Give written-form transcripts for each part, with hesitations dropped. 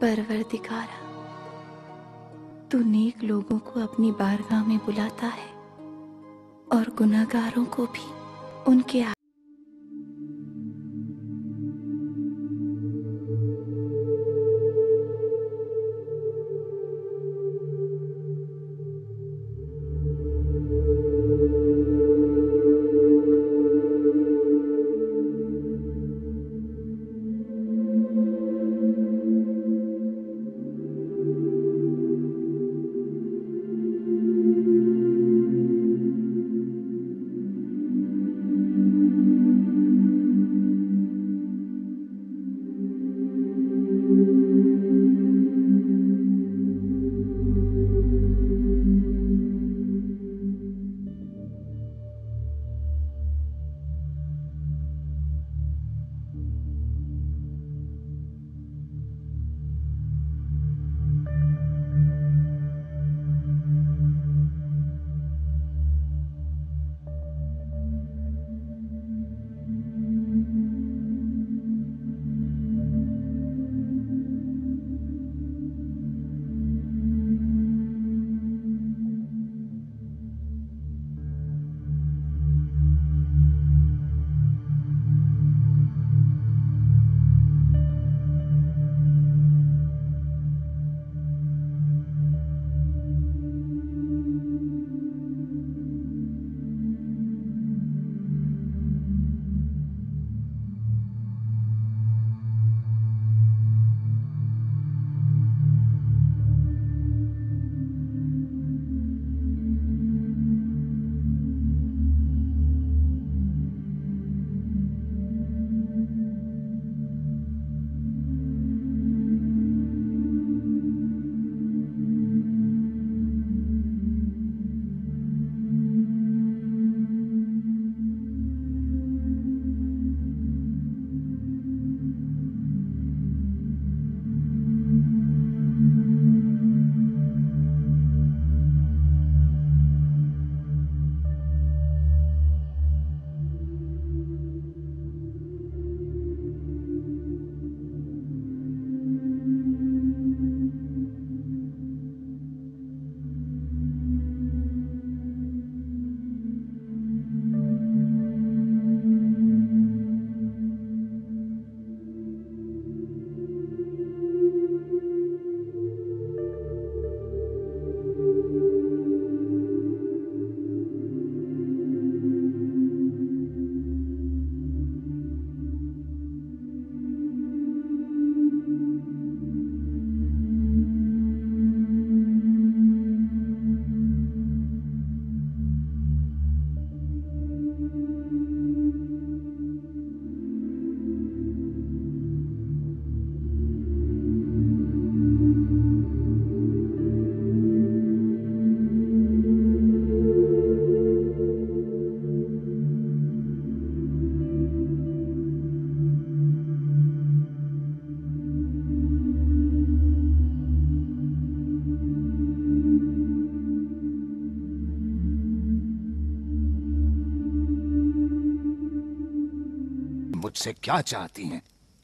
परवरदिगारा, तू नेक लोगों को अपनी बारगाह में बुलाता है और गुनहगारों को भी उनके मुझसे क्या चाहती हैं?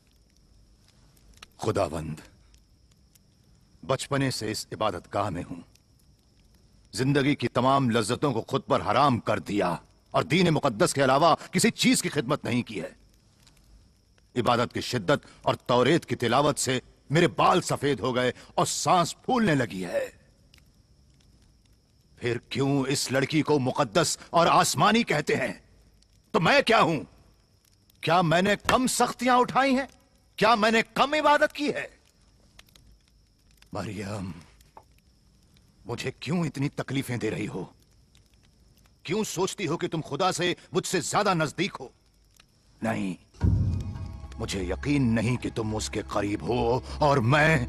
खुदावंद, बचपने से इस इबादतगाह में हूं। जिंदगी की तमाम लज्जतों को खुद पर हराम कर दिया और दीन मुकद्दस के अलावा किसी चीज की खिदमत नहीं की है। इबादत की शिद्दत और तौरेत की तिलावत से मेरे बाल सफेद हो गए और सांस फूलने लगी है। फिर क्यों इस लड़की को मुकद्दस और आसमानी कहते हैं? तो मैं क्या हूं? क्या मैंने कम सख्तियां उठाई हैं? क्या मैंने कम इबादत की है? मरियम, मुझे क्यों इतनी तकलीफें दे रही हो? क्यों सोचती हो कि तुम खुदा से मुझसे ज्यादा नजदीक हो? नहीं, मुझे यकीन नहीं कि तुम उसके करीब हो और मैं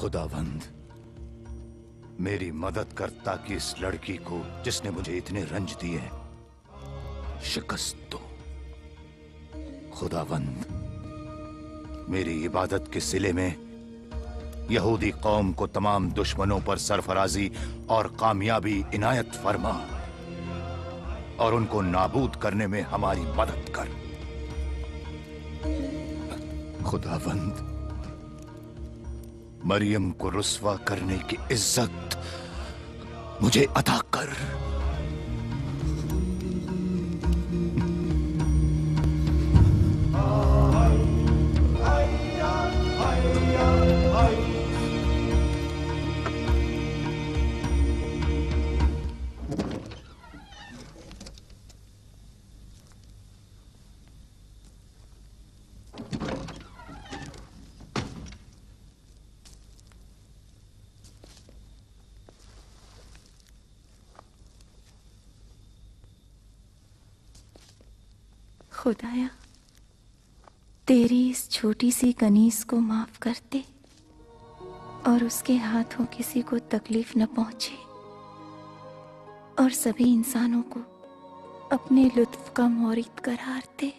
खुदावंद, मेरी मदद कर ताकि इस लड़की को जिसने मुझे इतने रंज दिए शिकस्त दो। खुदावंद, मेरी इबादत के सिले में यहूदी कौम को तमाम दुश्मनों पर सरफराजी और कामयाबी इनायत फरमा और उनको नाबूद करने में हमारी मदद कर। खुदावंद, मरियम को रुस्वा करने की इज्जत मुझे अता कर। खुदाया, तेरी इस छोटी सी कनीज को माफ कर दे और उसके हाथों किसी को तकलीफ न पहुंचे और सभी इंसानों को अपने लुत्फ का मोरिद करार दे।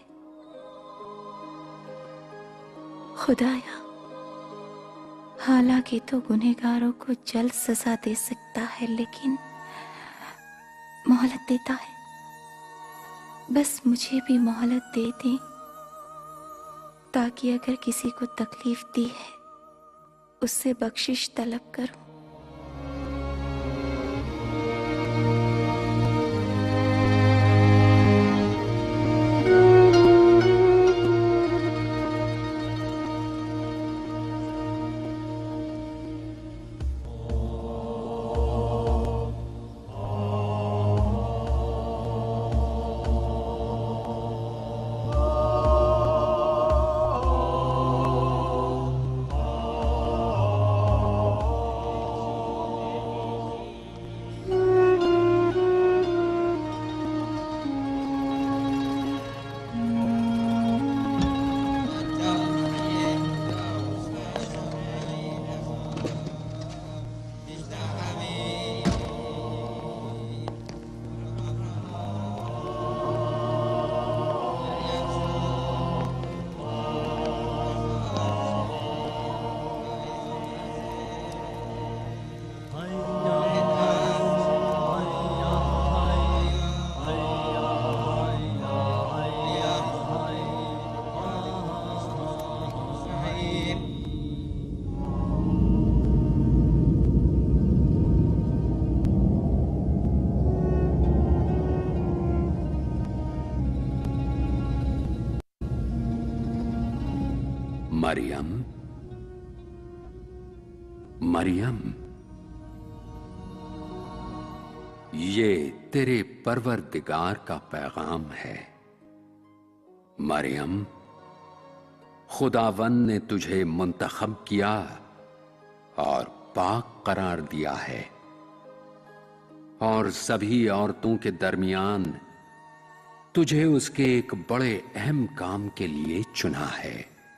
खुदाया, हालांकि तो गुनहगारों को जल्द सजा दे सकता है, लेकिन मोहलत देता है। बस मुझे भी मोहलत दे दे ताकि अगर किसी को तकलीफ दी है उससे बख्शिश तलब करूं। मरियम, मरियम, ये तेरे परवरदिगार का पैगाम है। मरियम, खुदावन ने तुझे मुंतखब किया और पाक करार दिया है और सभी औरतों के दरमियान तुझे उसके एक बड़े अहम काम के लिए चुना है।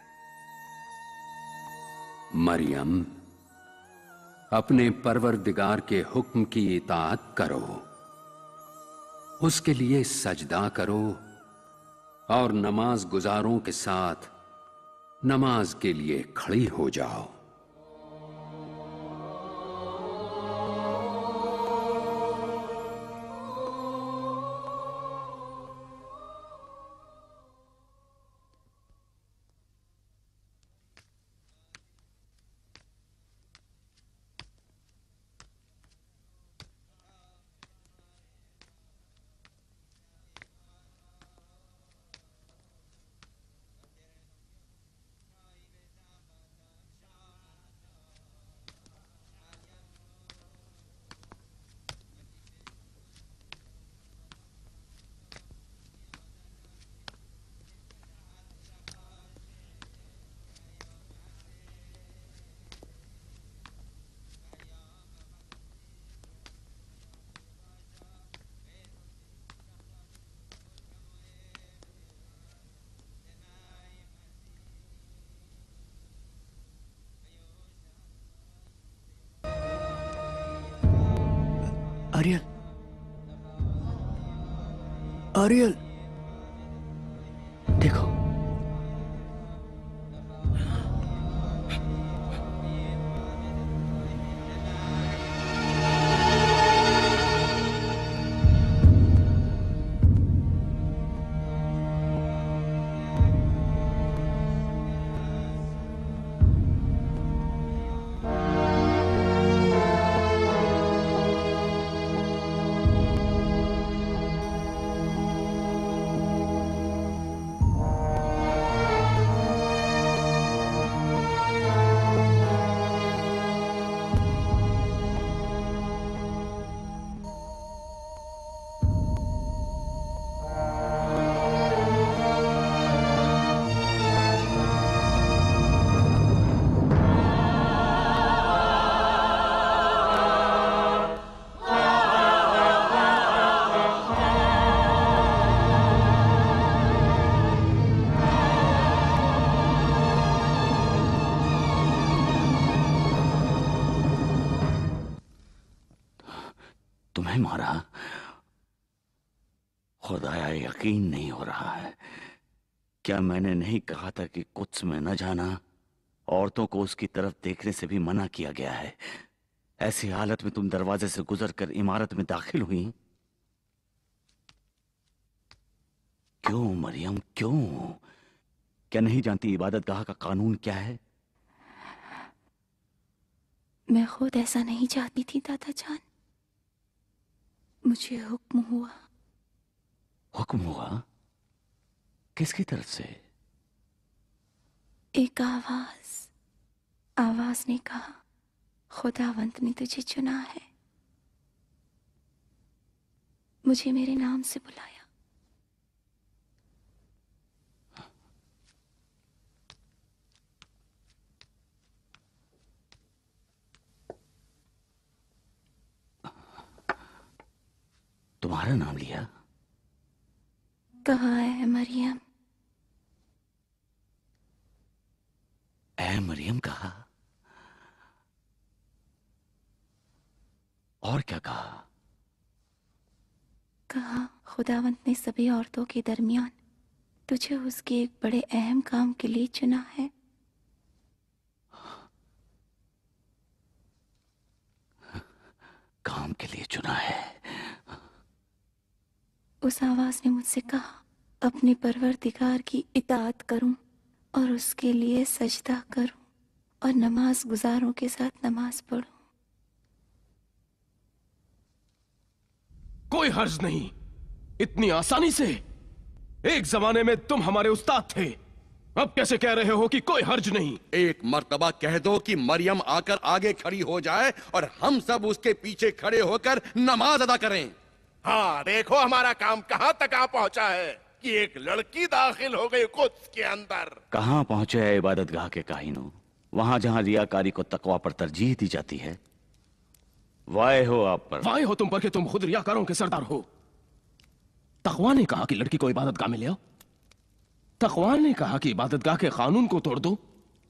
मरियम, अपने परवरदिगार के हुक्म की इताअत करो, उसके लिए सजदा करो और नमाज गुजारों के साथ नमाज के लिए खड़ी हो जाओ। आर्यल, आर्यल, देखो। तुम्हें मारा? खुदाया यकीन नहीं हो रहा है। क्या मैंने नहीं कहा था कि कुछ में न जाना? औरतों को उसकी तरफ देखने से भी मना किया गया है। ऐसी हालत में तुम दरवाजे से गुजरकर इमारत में दाखिल हुई। क्यों मरियम, क्यों? क्या नहीं जानती इबादतगाह का कानून क्या है? मैं खुद ऐसा नहीं चाहती थी दादा जान। मुझे हुक्म हुआ। हुक्म हुआ? किसकी तरफ से? एक आवाज ने कहा, खुदावंत ने तुझे चुना है। मुझे मेरे नाम से बुलाया। तुम्हारा नाम लिया? कहा है मरियम। ऐ मरियम कहा? और क्या कहा? कहा खुदावंत ने सभी औरतों के दरमियान तुझे उसके एक बड़े अहम काम के लिए चुना है। काम के लिए चुना है? उस आवाज ने मुझसे कहा, अपने परवरदिगार की इताअत करूं और उसके लिए सजदा करूं और नमाज गुजारों के साथ नमाज पढ़ूं। कोई हर्ज नहीं। इतनी आसानी से? एक जमाने में तुम हमारे उस्ताद थे, अब कैसे कह रहे हो कि कोई हर्ज नहीं? एक मर्तबा कह दो कि मरियम आकर आगे खड़ी हो जाए और हम सब उसके पीछे खड़े होकर नमाज अदा करें। हाँ, देखो हमारा काम कहाँ तक आ पहुंचा है कि एक लड़की दाखिल हो गई कुद्स के अंदर। कहां पहुंचे है इबादतगाह के काहिनों? वहां जहां रियाकारी को तकवा पर तरजीह दी जाती है। वाय हो आप पर। वाय हो तुम पर कि तुम खुद रियाकारों के सरदार हो। तकवा ने कहा कि लड़की को इबादतगाह में ले आओ। तकवा ने कहा कि इबादतगाह के कानून को तोड़ दो।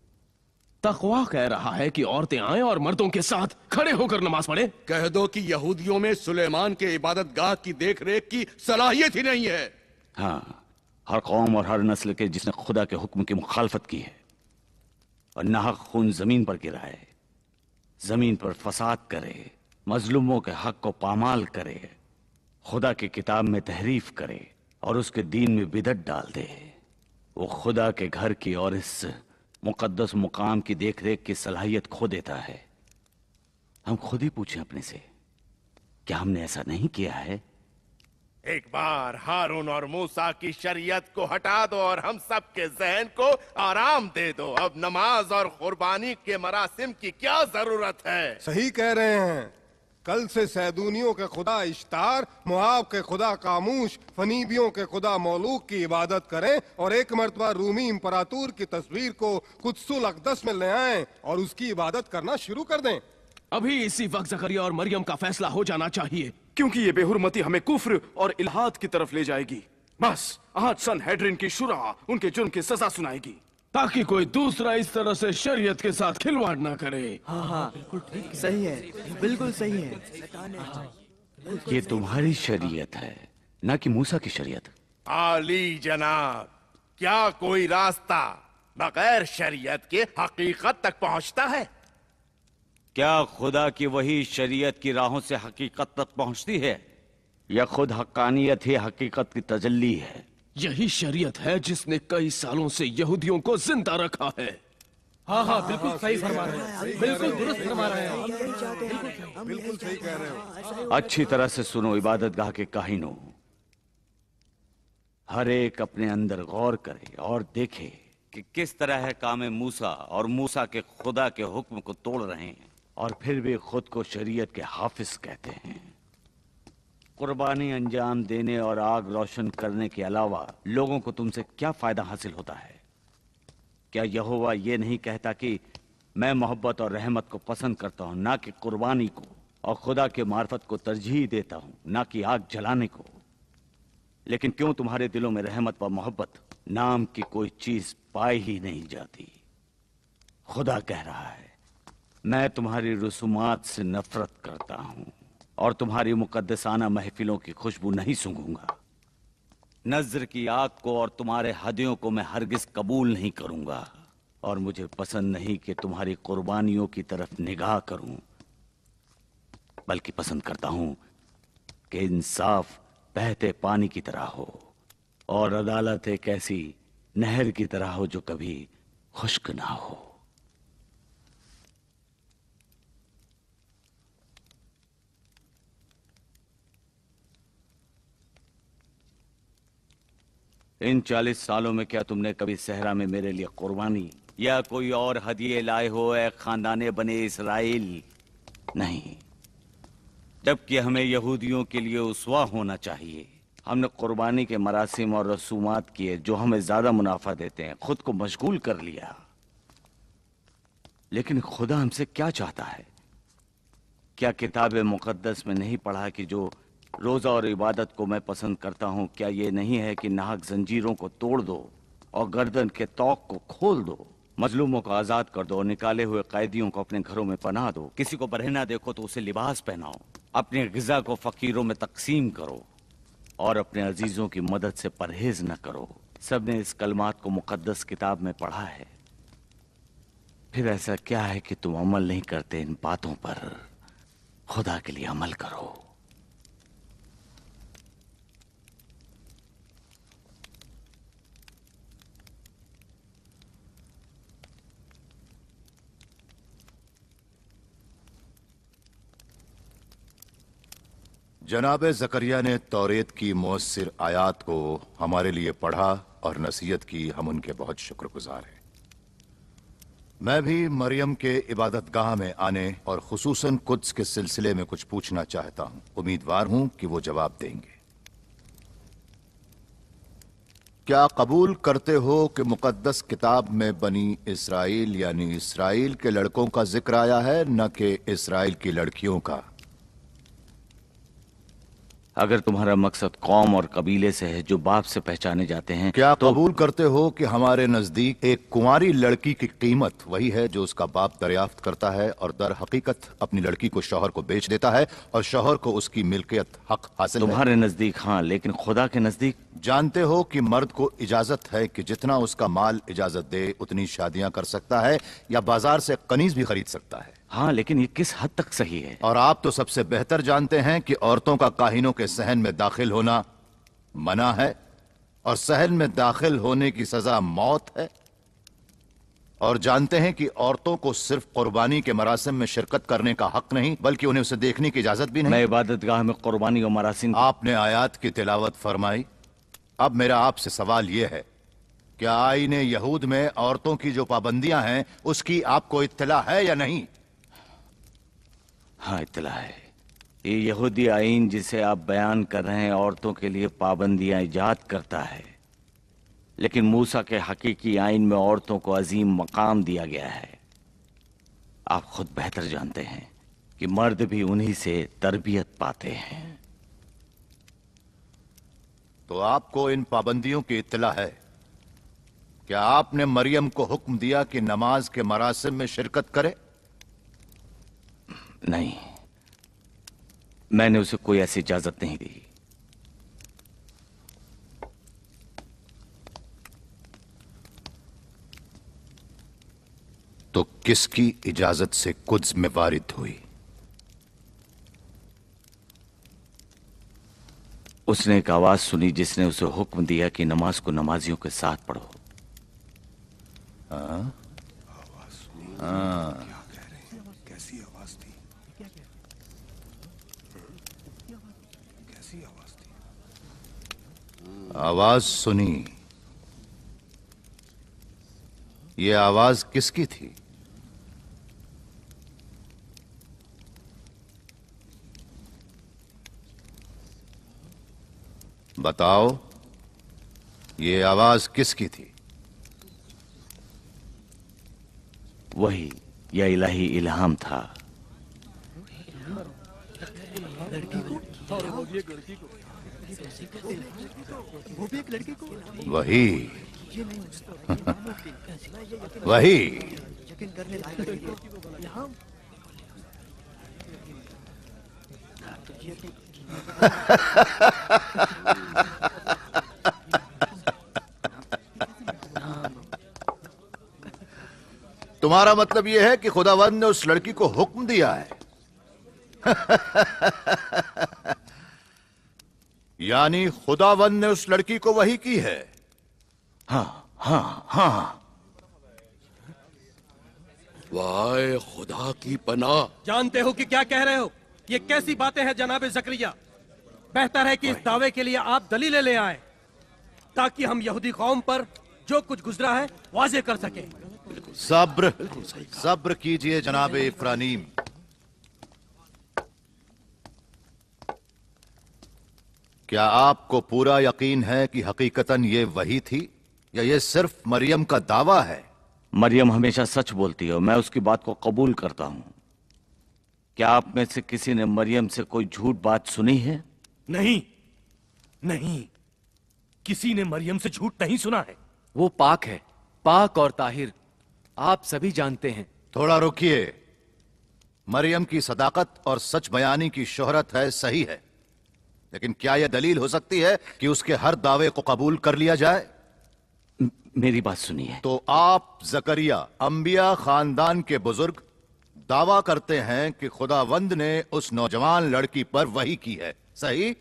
तकवा कह रहा है कि औरतें आएं और मर्दों के साथ खड़े होकर नमाज पढ़े। कह दो कि यहूदियों में सुलेमान के इबादतगाह की देखरेख की सलाहियत ही नहीं है। हाँ, हर कौम और हर नस्ल के जिसने खुदा के हुक्म की मुखालफत की है और नाहक खून जमीन पर गिराए, जमीन पर फसाद करे, मजलूमों के हक को पामाल करे, खुदा की किताब में तहरीफ करे और उसके दीन में बिदअत डाल दे, वो खुदा के घर की और इस मुकद्दस मुकाम की देखरेख की सलाहियत खो देता है। हम खुद ही पूछें अपने से, क्या हमने ऐसा नहीं किया है? एक बार हारून और मूसा की शरीयत को हटा दो और हम सब के जहन को आराम दे दो। अब नमाज और कुर्बानी के मरासिम की क्या जरूरत है? सही कह रहे हैं। कल से सैदूनियों के खुदा इश्तार, मुआब के खुदा कामूश, फनीबियों के खुदा मौलूक की इबादत करें और एक मर्तबा रूमी इम्परातूर की तस्वीर को कुद्सुल अक़दस में ले आएं और उसकी इबादत करना शुरू कर दें। अभी इसी वक्त ज़करिया और मरियम का फैसला हो जाना चाहिए, क्योंकि ये बेहुरमती हमें कुफ्र और इल्हाद की तरफ ले जाएगी। बस आज सनहेड्रिन की शुरा उनके जुर्म की सजा सुनाएगी, ताकि कोई दूसरा इस तरह से शरीयत के साथ खिलवाड़ ना करे। हाँ हाँ, बिल्कुल सही है, बिल्कुल सही है। ये तुम्हारी शरीयत है, ना कि मूसा की शरीयत। आली जनाब, क्या कोई रास्ता बगैर शरीयत के हकीकत तक पहुंचता है? क्या खुदा की वही शरीयत की राहों से हकीकत तक पहुंचती है, या खुद हक्कानियत ही हकीकत की तजल्ली है? यही शरीयत है जिसने कई सालों से यहूदियों को जिंदा रखा है। हाँ हाँ, बिल्कुल सही फरमा रहे हैं, बिल्कुल दुरुस्त फरमा रहे हैं। बिल्कुल सही कह रहे हो। अच्छी तरह से सुनो इबादतगाह के काहिनों, हर एक अपने अंदर गौर करे और देखे कि किस तरह है काम मूसा और मूसा के खुदा के हुक्म को तोड़ रहे हैं, और फिर भी खुद को शरीयत के हाफिज कहते हैं। कुर्बानी अंजाम देने और आग रोशन करने के अलावा लोगों को तुमसे क्या फायदा हासिल होता है? क्या यहोवा ये नहीं कहता कि मैं मोहब्बत और रहमत को पसंद करता हूं, ना कि कुर्बानी को, और खुदा के मार्फत को तरजीह देता हूं, ना कि आग जलाने को? लेकिन क्यों तुम्हारे दिलों में रहमत व मोहब्बत नाम की कोई चीज पाई ही नहीं जाती? खुदा कह रहा है, मैं तुम्हारी रसूमात से नफरत करता हूं और तुम्हारी मुकद्दसाना महफिलों की खुशबू नहीं सूंघूंगा। नज़र की आग को और तुम्हारे हदियों को मैं हरगिज कबूल नहीं करूंगा, और मुझे पसंद नहीं कि तुम्हारी कुर्बानियों की तरफ निगाह करूं, बल्कि पसंद करता हूं कि इंसाफ बहते पानी की तरह हो और अदालत एक ऐसी नहर की तरह हो जो कभी खुश्क ना हो। इन 40 सालों में क्या तुमने कभी सहरा में मेरे लिए कुर्बानी या कोई और हदिये लाए हो ए खानदाने बने इसराइल? नहीं, जबकि हमें यहूदियों के लिए उसवा होना चाहिए। हमने कुर्बानी के मरासिम और रसूमात किए जो हमें ज्यादा मुनाफा देते हैं, खुद को मशगूल कर लिया। लेकिन खुदा हमसे क्या चाहता है? क्या किताब मुकद्दस में नहीं पढ़ा कि जो रोजा और इबादत को मैं पसंद करता हूं, क्या ये नहीं है कि नाहक जंजीरों को तोड़ दो और गर्दन के तौक को खोल दो, मजलूमों को आजाद कर दो, निकाले हुए कैदियों को अपने घरों में पनाह दो, किसी को बरहना देखो तो उसे लिबास पहनाओ, अपने गिजा को फकीरों में तकसीम करो और अपने अजीजों की मदद से परहेज न करो। सबने इस कलमात को मुकद्दस किताब में पढ़ा है। फिर ऐसा क्या है कि तुम अमल नहीं करते इन बातों पर? खुदा के लिए अमल करो। जनाब जकरिया ने तौरेत की मुअस्सिर आयात को हमारे लिए पढ़ा और नसीहत की। हम उनके बहुत शुक्रगुजार हैं। मैं भी मरियम के इबादतगाह में आने और खुसूसन कुद्स के सिलसिले में कुछ पूछना चाहता हूं। उम्मीदवार हूं कि वो जवाब देंगे। क्या कबूल करते हो कि मुकद्दस किताब में बनी इसराइल यानी इसराइल के लड़कों का जिक्र आया है, न कि इसराइल की लड़कियों का? अगर तुम्हारा मकसद कौम और कबीले से है जो बाप से पहचाने जाते हैं, क्या कबूल करते हो कि हमारे नजदीक एक कुंवारी लड़की की कीमत वही है जो उसका बाप दरियाफ्त करता है और दर हकीकत अपनी लड़की को शौहर को बेच देता है और शौहर को उसकी मिल्कियत हक हासिल है? तुम्हारे नजदीक हाँ, लेकिन खुदा के नजदीक? जानते हो कि मर्द को इजाजत है कि जितना उसका माल इजाजत दे उतनी शादियां कर सकता है या बाजार से कनीज भी खरीद सकता है। हाँ, लेकिन ये किस हद तक सही है? और आप तो सबसे बेहतर जानते हैं कि औरतों का काहिनों के सहन में दाखिल होना मना है और सहन में दाखिल होने की सजा मौत है। और जानते हैं कि औरतों को सिर्फ कुर्बानी के मरासिम में शिरकत करने का हक नहीं बल्कि उन्हें उसे देखने की इजाजत भी नहीं। मैं इबादतगाह में कुर्बानी और मरासिम। आपने आयात की तिलावत फरमाई। अब मेरा आपसे सवाल यह है, क्या आईन यहूद में औरतों की जो पाबंदियां हैं उसकी आपको इत्तला है या नहीं? हाँ, इत्तला है। ये यहूदी आईन जिसे आप बयान कर रहे हैं औरतों के लिए पाबंदियां इजाद करता है, लेकिन मूसा के हकीकी आईन में औरतों को अजीम मकाम दिया गया है। आप खुद बेहतर जानते हैं कि मर्द भी उन्हीं से तरबियत पाते हैं। तो आपको इन पाबंदियों की इत्तला है? क्या आपने मरियम को हुक्म दिया कि नमाज के मरासिम में शिरकत करे? नहीं, मैंने उसे कोई ऐसी इजाजत नहीं दी। तो किसकी इजाजत से कुद्स में वारिद हुई? उसने एक आवाज सुनी जिसने उसे हुक्म दिया कि नमाज को नमाजियों के साथ पढ़ो। हाँ? कैसी आवाज थी? कैसी आवाज थी? आवाज सुनी। ये आवाज किसकी थी? बताओ, ये आवाज किसकी थी? वही, यह इलाही इल्हाम था। वही वही तुम्हारा मतलब यह है कि खुदावंद ने उस लड़की को हुक्म दिया है? यानी खुदावंद ने उस लड़की को वही की है? हाँ हाँ हाँ। वाह खुदा की पनाह। जानते हो कि क्या कह रहे हो? ये कैसी बातें हैं जनाब जकरिया? बेहतर है कि इस दावे के लिए आप दलीलें ले आए ताकि हम यहूदी कौम पर जो कुछ गुजरा है वाजे कर सके। सब्र सब्र कीजिए जनाब इफ्रानीम। क्या आपको पूरा यकीन है कि हकीकतन ये वही थी या ये सिर्फ मरियम का दावा है? मरियम हमेशा सच बोलती है और मैं उसकी बात को कबूल करता हूं। क्या आप में से किसी ने मरियम से कोई झूठ बात सुनी है? नहीं नहीं, किसी ने मरियम से झूठ नहीं सुना है। वो पाक है, पाक और ताहिर, आप सभी जानते हैं। थोड़ा रुकिए। मरियम की सदाकत और सच बयानी की शोहरत है, सही है, लेकिन क्या यह दलील हो सकती है कि उसके हर दावे को कबूल कर लिया जाए? मेरी बात सुनिए। तो आप जकरिया, अंबिया खानदान के बुजुर्ग, दावा करते हैं कि खुदावंद ने उस नौजवान लड़की पर वही की है, सही?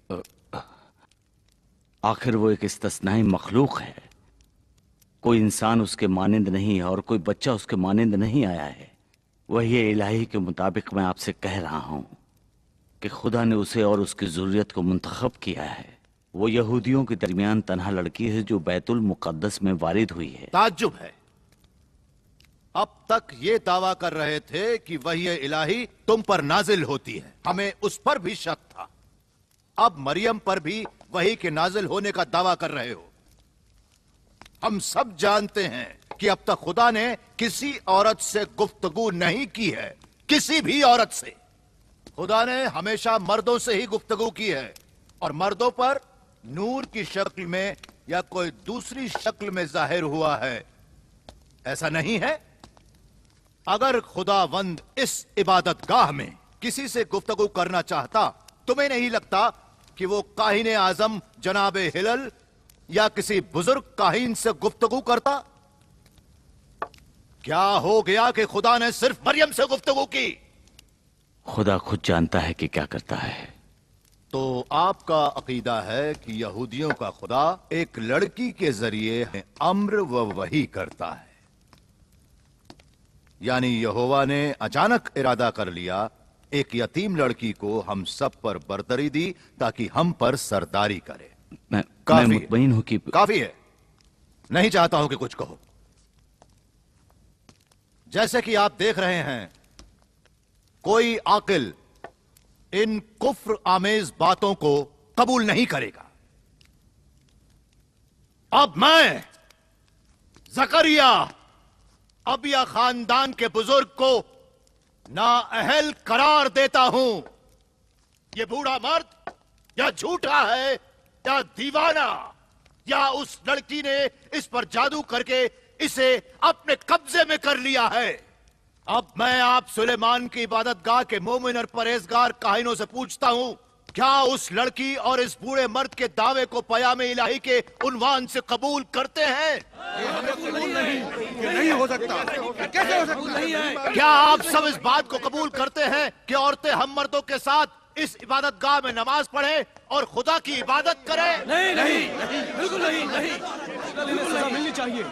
आखिर वो एक इस्तिस्नाई मखलूक है। कोई इंसान उसके मानिंद नहीं है और कोई बच्चा उसके मानिंद नहीं आया है। वही इलाही के मुताबिक मैं आपसे कह रहा हूं कि खुदा ने उसे और उसकी ज़ुर्रियत को मुंतखब किया है। वो यहूदियों के दरमियान तन्हा लड़की है जो बैतुल मुकद्दस में वारिद हुई है। ताज्जुब है, अब तक ये दावा कर रहे थे कि वही इलाही तुम पर नाजिल होती है, हमें उस पर भी शक था। अब मरियम पर भी वही के नाजिल होने का दावा कर रहे हो। हम सब जानते हैं कि अब तक खुदा ने किसी औरत से गुफ्तगू नहीं की है, किसी भी औरत से। खुदा ने हमेशा मर्दों से ही गुफ्तगू की है और मर्दों पर नूर की शक्ल में या कोई दूसरी शक्ल में जाहिर हुआ है, ऐसा नहीं है? अगर खुदावंद इस इबादतगाह में किसी से गुफ्तगू करना चाहता, तुम्हें नहीं लगता कि वो काहिने आजम जनाबे हिलल या किसी बुजुर्ग काहिन से गुफ्तगू करता? क्या हो गया कि खुदा ने सिर्फ मरियम से गुफ्तगू की? खुदा खुद जानता है कि क्या करता है। तो आपका अकीदा है कि यहूदियों का खुदा एक लड़की के जरिए अम्र व वही करता है, यानी यहोवा ने अचानक इरादा कर लिया, एक यतीम लड़की को हम सब पर बरतरी दी ताकि हम पर सरदारी करे। मैं काफी मुतमईन हूं कि काफी है, नहीं चाहता हूं कि कुछ कहो। जैसे कि आप देख रहे हैं, कोई आकिल इन कुफ्र आमेज बातों को कबूल नहीं करेगा। अब मैं जकरिया अबिया खानदान के बुजुर्ग को नाअहल करार देता हूं। यह बूढ़ा मर्द या झूठा है या दीवाना, या उस लड़की ने इस पर जादू करके इसे अपने कब्जे में कर लिया है। अब मैं आप सुलेमान की इबादतगाह के मोमिन और परहेजगार काहिनों से पूछता हूँ, क्या उस लड़की और इस बूढ़े मर्द के दावे को पयामे इलाही के उन्वान से कबूल करते हैं? नहीं हो सकता। कैसे हो सकता? क्या आप सब इस बात को कबूल करते हैं कि औरतें हम मर्दों के साथ इस इबादतगाह में नमाज पढ़े और खुदा की इबादत करें? नहीं नहीं, बिल्कुल नहीं, नहीं, सजा मिलनी चाहिए।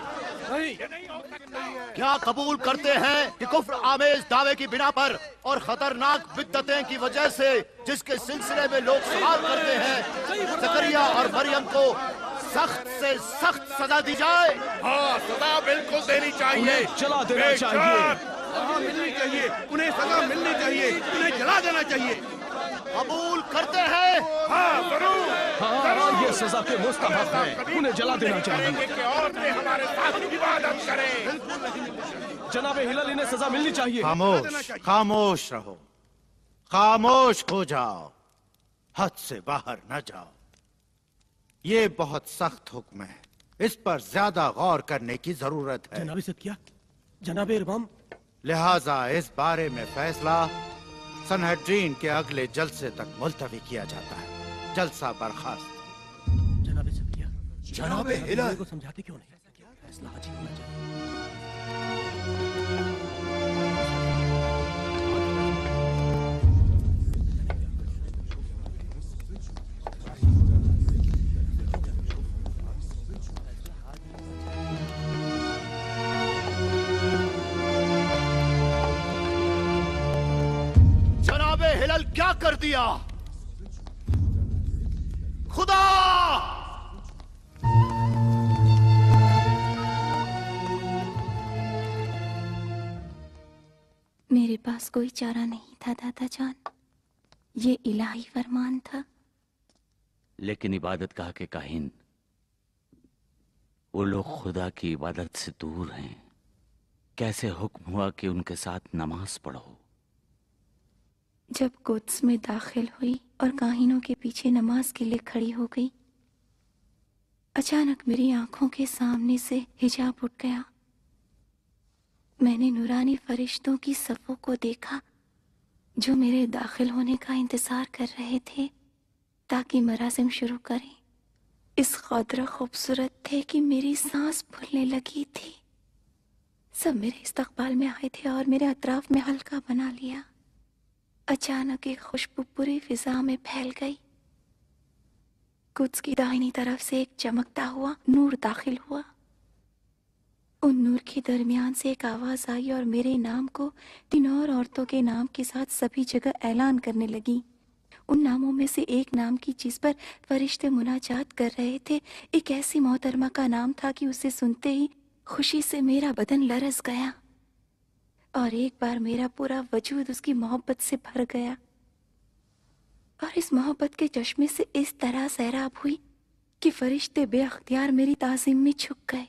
क्या कबूल करते हैं कि कुफ्र आमेज दावे की बिना पर और खतरनाक बिद्दतें की वजह से जिसके सिलसिले में लोग सवाल करते हैं, जकरिया और मरियम को सख्त से सख्त सजा दी जाए? हाँ, सजा बिल्कुल देनी चाहिए, जला देना चाहिए। सजा मिलनी चाहिए, उन्हें सजा मिलनी चाहिए, उन्हें जला देना चाहिए। कबूल करते हैं? हाँ जरूर। हाँ, ये सजा के मुस्तहक है, उन्हें जला देना चाहिए। कि औरतें हमारे साथ इबादत करें। जनाब हिलाल, इन्हें सजा मिलनी चाहिए। खामोश, खामोश रहो, खामोश हो जाओ, हद से बाहर न जाओ। ये बहुत सख्त हुक्म है, इस पर ज्यादा गौर करने की जरूरत है। जनाब क्या? जनाब इरबाम, लिहाजा इस बारे में फैसला सनहेड्रीन के अगले जलसे तक मुलतवी किया जाता है। जलसा बर्खास्त। जनाब क्या? जनाब हिलाल को समझाते क्यों नहीं? फैसला आज ही होना चाहिए। हिलल क्या कर दिया? खुदा! मेरे पास कोई चारा नहीं था दादा जान, ये इलाही फरमान था। लेकिन इबादतगाह के काहिन, वो लोग खुदा की इबादत से दूर हैं। कैसे हुक्म हुआ कि उनके साथ नमाज पढ़ो? जब कुद्स में दाखिल हुई और काहिनों के पीछे नमाज के लिए खड़ी हो गई, अचानक मेरी आंखों के सामने से हिजाब उठ गया। मैंने नूरानी फरिश्तों की सफ़ों को देखा जो मेरे दाखिल होने का इंतजार कर रहे थे ताकि मरासिम शुरू करें। इस कदर खूबसूरत थे कि मेरी सांस फूलने लगी थी। सब मेरे इस्तकबाल में आए थे और मेरे अतराफ में हल्का बना लिया। अचानक एक खुशबू पूरी फिजा में फैल गई। कुद्स की दाहिनी तरफ से एक चमकता हुआ नूर दाखिल हुआ। उन नूर के दरमियान से एक आवाज आई और मेरे नाम को 3 और औरतों के नाम के साथ सभी जगह ऐलान करने लगी। उन नामों में से एक नाम की जिस पर फरिश्ते मुनाजात कर रहे थे, एक ऐसी मोहतरमा का नाम था कि उसे सुनते ही खुशी से मेरा बदन लरस गया और एक बार मेरा पूरा वजूद उसकी मोहब्बत से भर गया और इस मोहब्बत के चश्मे से इस तरह सैराब हुई कि फरिश्ते बेअख्तियार मेरी ताज़ीम में झुक गए।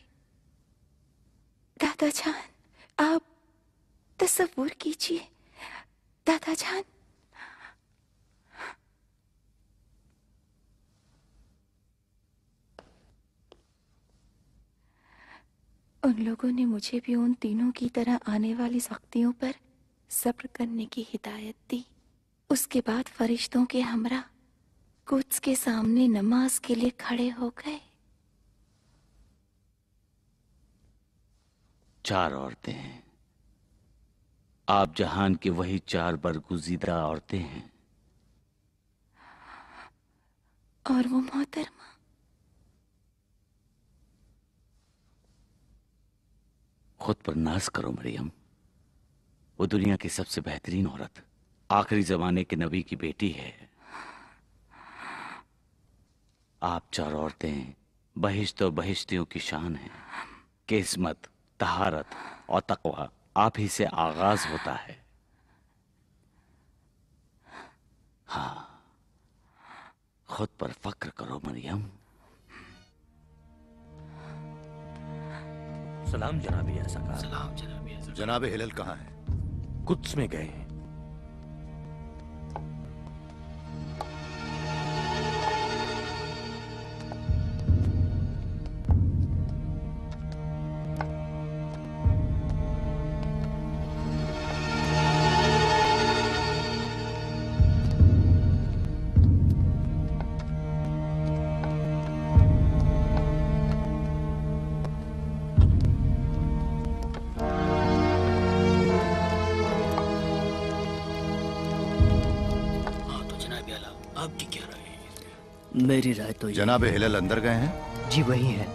दादा जान, आप तसव्वुर कीजिए, दादा जान, उन लोगों ने मुझे भी उन तीनों की तरह आने वाली सख्तियों पर सब्र करने की हिदायत दी। उसके बाद फरिश्तों के हमरा कुद्स के सामने नमाज के लिए खड़े हो गए। 4 औरतें हैं। आप जहान की वही 4 बरगुज़ीदा औरतें हैं। और वो मोहतरमा, खुद पर नाज करो मरियम। वो दुनिया की सबसे बेहतरीन औरत, आखिरी जमाने के नबी की बेटी है। आप 4 औरतें बहिश्त और बहिश्तियों की शान हैं। किस्मत, तहारत और तकवा आप ही से आगाज होता है। हाँ, खुद पर फक्र करो मरियम। सलाम जनाबी सरकार। सलाम जनाबी। जनाब हिलल कहाँ है? कुद्स में गए। आपकी क्या राय है? मेरी राय तो जनाब हिलल अंदर गए हैं? जी वही है।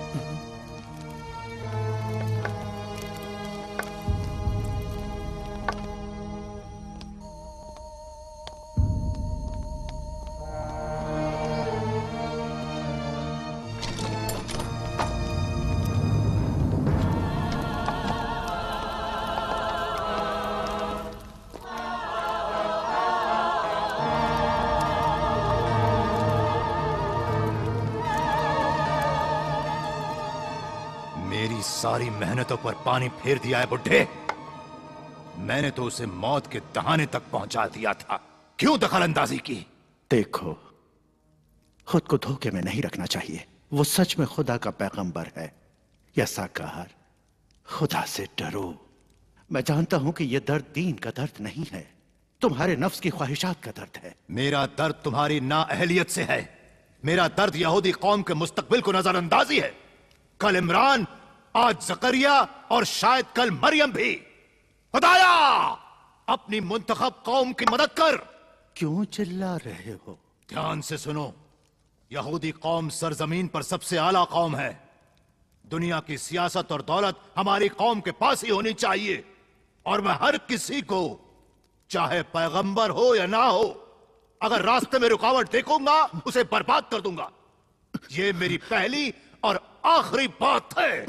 मेरी सारी मेहनतों पर पानी फेर दिया है बुड्ढे। मैंने तो उसे मौत के दहाने तक पहुंचा दिया था, क्यों दखल अंदाजी की? देखो, खुद को धोखे में नहीं रखना चाहिए। वो सच में खुदा का पैगंबर है। या साकार, खुदा से डरो। मैं जानता हूं कि यह दर्द दीन का दर्द नहीं है, तुम्हारे नफ्स की ख्वाहिशात का दर्द है। मेरा दर्द तुम्हारी नाअहलियत से है। मेरा दर्द यहूदी कौम के मुस्तकबिल को नजरअंदाजी है। कल इमरान, आज जकरिया और शायद कल मरियम भी। खुदाया, अपनी मुंतखब कौम की मदद कर। क्यों चिल्ला रहे हो? ध्यान से सुनो। यहूदी कौम सरजमीन पर सबसे आला कौम है। दुनिया की सियासत और दौलत हमारी कौम के पास ही होनी चाहिए, और मैं हर किसी को, चाहे पैगंबर हो या ना हो, अगर रास्ते में रुकावट देखूंगा उसे बर्बाद कर दूंगा। ये मेरी पहली और आखिरी बात है।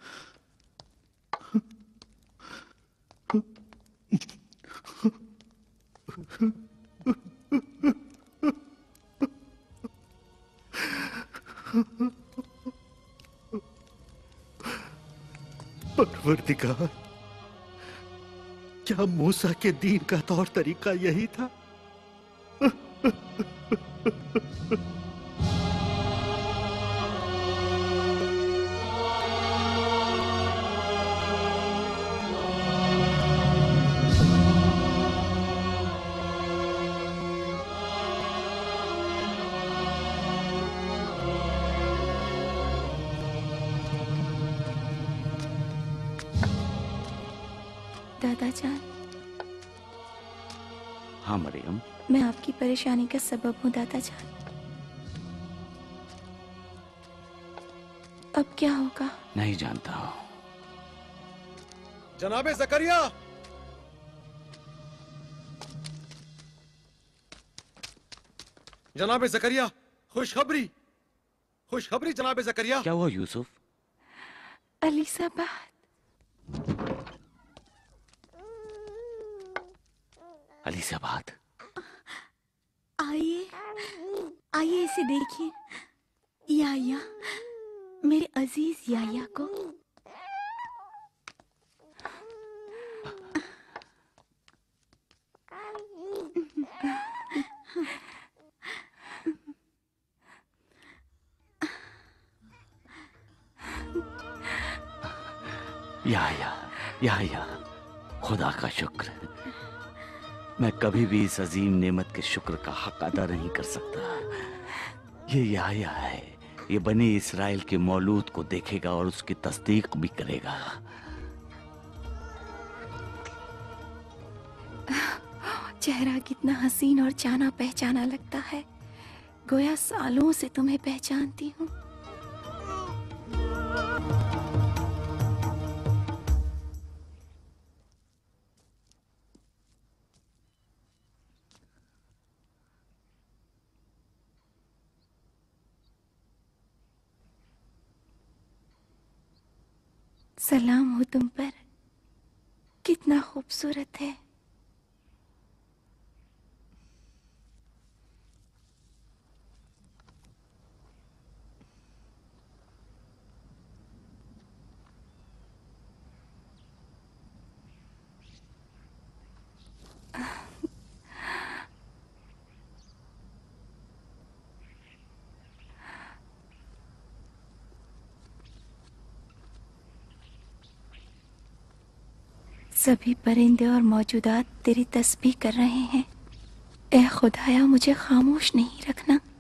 परवरदिगार, क्या मूसा के दीन का तौर तरीका यही था? दादाजान, हाँ मरियम। मैं आपकी परेशानी का सबब हूँ दादाजान। अब क्या होगा? नहीं जानता हूँ। जनाबे जकरिया, जनाबे जकरिया, खुशखबरी, खुशखबरी जनाबे जकरिया। क्या हुआ यूसुफ? अलीसाबाद। अलीसाबाद, आइए आइए, इसे देखिए। याया, मेरे अजीज याया को। या खुदा का शुक्र। मैं कभी भी इस अजीम नेमत के शुक्र का हक अदा नहीं कर सकता। ये याया है, ये बनी इस्राएल के मौलूद को देखेगा और उसकी तस्दीक भी करेगा। चेहरा कितना हसीन और जाना पहचाना लगता है, गोया सालों से तुम्हें पहचानती हूँ। सलाम हो तुम पर, कितना खूबसूरत है। सभी परिंदे और मौजूदात तेरी तस्बीह कर रहे हैं। ए खुदाया, मुझे खामोश नहीं रखना।